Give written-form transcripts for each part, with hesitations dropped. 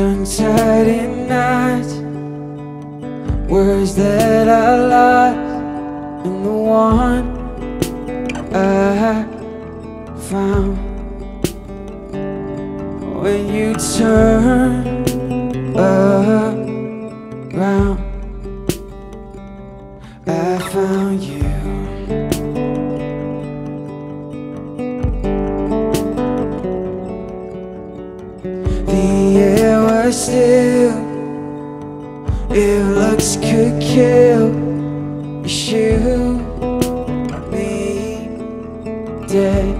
tongue-tied in knots, words that I lost, and the one I found. When you turn around, I found you. The air was still, if looks could kill, you shoot me dead,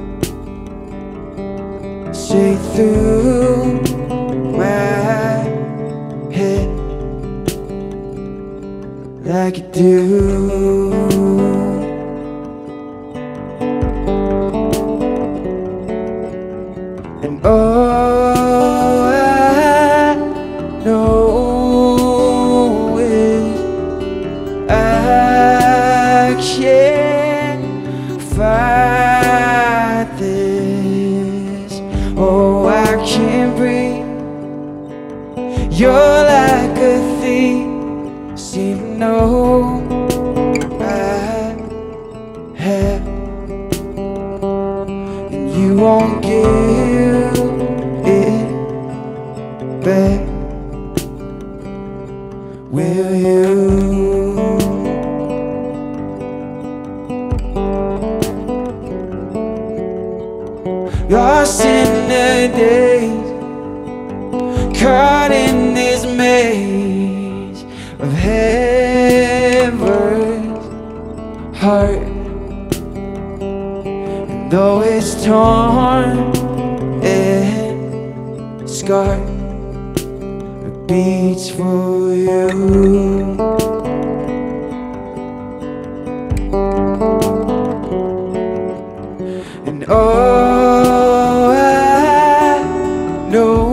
straight through my head, like you do. And all I know is I can't fight this. Oh, I can't breathe. You're like a thief, seem to know I have, and you won't give it back, will you? Lost in the days, caught in this maze of heaven's heart. And though it's torn and scarred, it beats for you. And all I know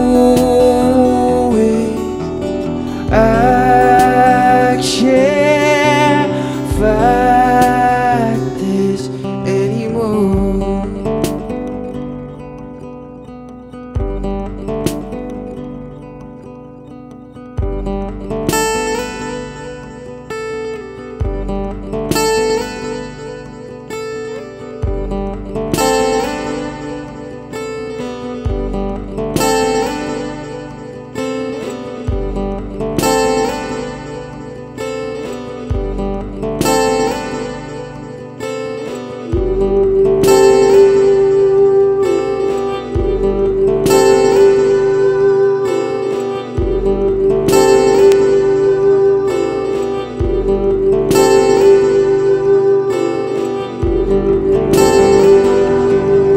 is I can't fight this anymore.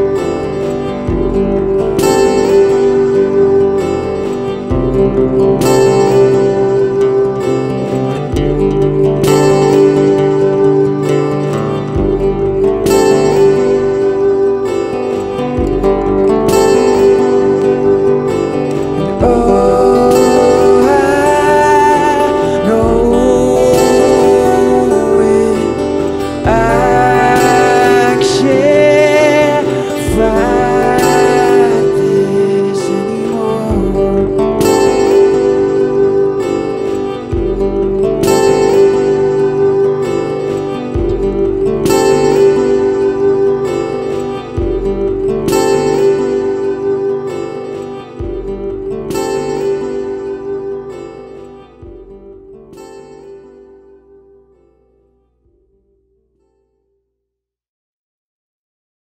Oh,